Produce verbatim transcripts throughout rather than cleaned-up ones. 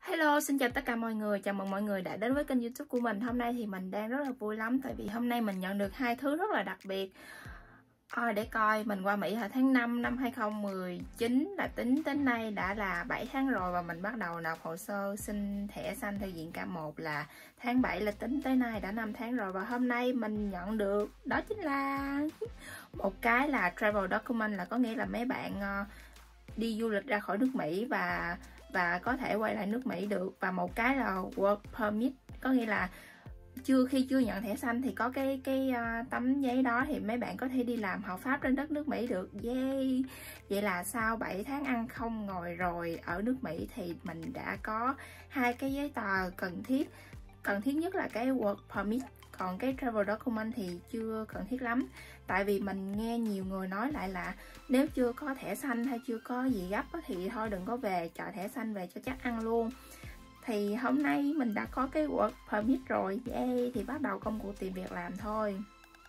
Hello, xin chào tất cả mọi người, chào mừng mọi người đã đến với kênh YouTube của mình. Hôm nay thì mình đang rất là vui lắm, tại vì hôm nay mình nhận được hai thứ rất là đặc biệt. À, để coi, mình qua Mỹ hồi tháng năm năm hai không một chín, là tính đến nay đã là bảy tháng rồi, và mình bắt đầu nộp hồ sơ xin thẻ xanh theo diện K một là tháng bảy, là tính tới nay đã năm tháng rồi. Và hôm nay mình nhận được đó chính là một cái là travel document, là có nghĩa là mấy bạn uh, đi du lịch ra khỏi nước Mỹ và và có thể quay lại nước Mỹ được, và một cái là work permit, có nghĩa là chưa khi chưa nhận thẻ xanh thì có cái cái uh, tấm giấy đó thì mấy bạn có thể đi làm hợp pháp trên đất nước Mỹ được. Yay! Vậy là sau bảy tháng ăn không ngồi rồi ở nước Mỹ thì mình đã có hai cái giấy tờ cần thiết. Cần thiết nhất là cái work permit, còn cái travel document thì chưa cần thiết lắm. Tại vì mình nghe nhiều người nói lại là nếu chưa có thẻ xanh hay chưa có gì gấp thì thôi đừng có về, chờ thẻ xanh về cho chắc ăn luôn. Thì hôm nay mình đã có cái work permit rồi, yay, thì bắt đầu công cuộc tìm việc làm thôi.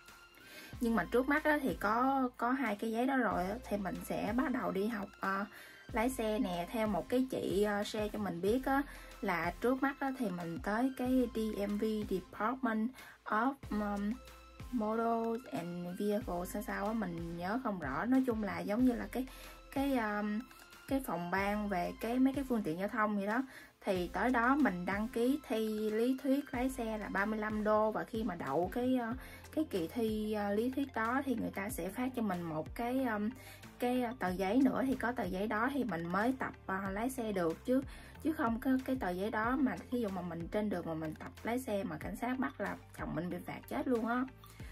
Nhưng mà trước mắt thì có có hai cái giấy đó rồi thì mình sẽ bắt đầu đi học uh, lái xe nè. Theo một cái chị uh, share cho mình biết á, là trước mắt á, thì mình tới cái D M V, Department of um, Motor and Vehicle sao sao á, mình nhớ không rõ. Nói chung là giống như là cái cái um, cái phòng ban về cái mấy cái phương tiện giao thông vậy đó. Thì tới đó mình đăng ký thi lý thuyết lái xe là ba mươi lăm đô, và khi mà đậu cái cái kỳ thi lý thuyết đó thì người ta sẽ phát cho mình một cái cái tờ giấy nữa. Thì có tờ giấy đó thì mình mới tập uh, lái xe được, chứ chứ không có cái tờ giấy đó mà khi dụ mà mình trên đường mà mình tập lái xe mà cảnh sát bắt là chồng mình bị phạt chết luôn á.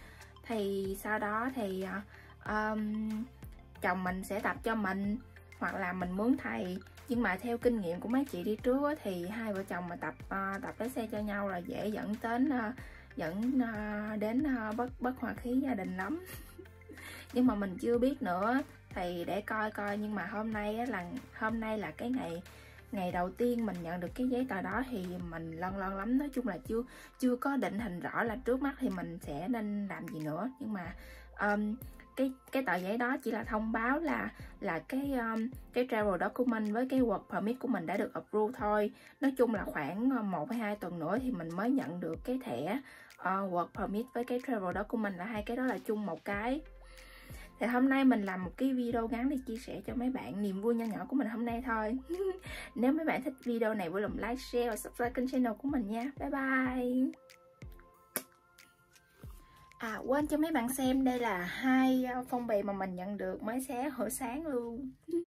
Thì sau đó thì uh, um, chồng mình sẽ tập cho mình, hoặc là mình mướn thầy. Nhưng mà theo kinh nghiệm của mấy chị đi trước á, thì hai vợ chồng mà tập uh, tập lái xe cho nhau là dễ dẫn đến uh, dẫn uh, đến uh, bất bất hòa khí gia đình lắm. Nhưng mà mình chưa biết nữa, thì để coi coi. Nhưng mà hôm nay á, là hôm nay là cái ngày ngày đầu tiên mình nhận được cái giấy tờ đó, thì mình lon lon lắm. Nói chung là chưa chưa có định hình rõ là trước mắt thì mình sẽ nên làm gì nữa. Nhưng mà um, cái cái tờ giấy đó chỉ là thông báo là là cái um, cái travel document với cái work permit của mình đã được approve thôi. Nói chung là khoảng một hay hai tuần nữa thì mình mới nhận được cái thẻ uh, work permit với cái travel document, là hai cái đó là chung một cái. Thì hôm nay mình làm một cái video ngắn để chia sẻ cho mấy bạn niềm vui nho nhỏ của mình hôm nay thôi. Nếu mấy bạn thích video này vui lòng like, share và subscribe kênh channel của mình nha. Bye bye. À, quên cho mấy bạn xem, đây là hai phong bì mà mình nhận được mới xé hồi sáng luôn.